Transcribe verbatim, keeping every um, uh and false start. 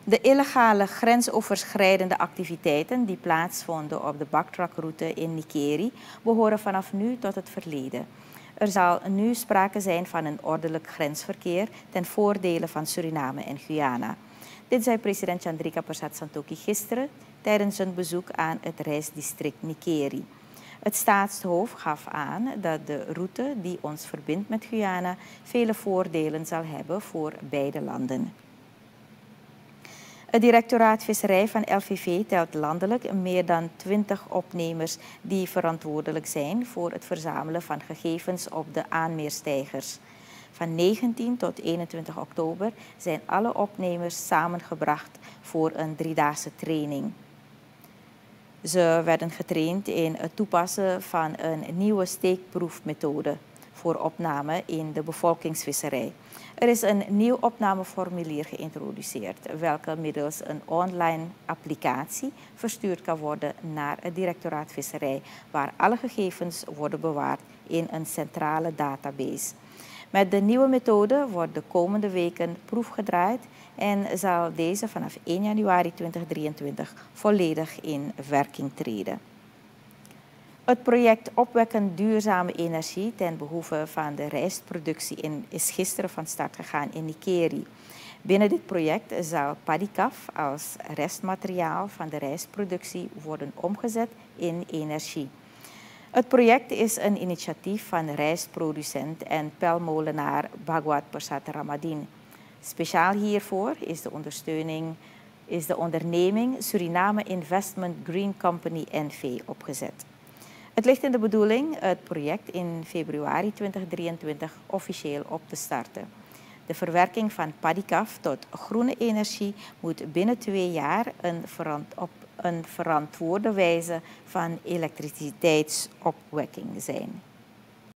De illegale grensoverschrijdende activiteiten die plaatsvonden op de backtrackroute in Nikeri behoren vanaf nu tot het verleden. Er zal nu sprake zijn van een ordelijk grensverkeer ten voordele van Suriname en Guyana. Dit zei president Chandrika Persat Santokhi gisteren tijdens een bezoek aan het reisdistrict Nikeri. Het staatshoofd gaf aan dat de route die ons verbindt met Guyana vele voordelen zal hebben voor beide landen. Het directoraat Visserij van L V V telt landelijk meer dan twintig opnemers die verantwoordelijk zijn voor het verzamelen van gegevens op de aanmeerstijgers. Van negentien tot eenentwintig oktober zijn alle opnemers samengebracht voor een driedaagse training. Ze werden getraind in het toepassen van een nieuwe steekproefmethode voor opname in de bevolkingsvisserij. Er is een nieuw opnameformulier geïntroduceerd, welke middels een online applicatie verstuurd kan worden naar het directoraat Visserij, waar alle gegevens worden bewaard in een centrale database. Met de nieuwe methode wordt de komende weken proef gedraaid en zal deze vanaf één januari tweeduizend drieëntwintig volledig in werking treden. Het project Opwekken Duurzame Energie ten behoeve van de rijstproductie in, is gisteren van start gegaan in Nikeri. Binnen dit project zal padikaf als restmateriaal van de rijstproductie worden omgezet in energie. Het project is een initiatief van rijstproducent en pelmolenaar Bhagwat Persat Ramadien. Speciaal hiervoor is de ondersteuning is de onderneming Suriname Investment Green Company N V opgezet. Het ligt in de bedoeling het project in februari tweeduizend drieëntwintig officieel op te starten. De verwerking van padikaf tot groene energie moet binnen twee jaar een verant op een verantwoorde wijze van elektriciteitsopwekking zijn.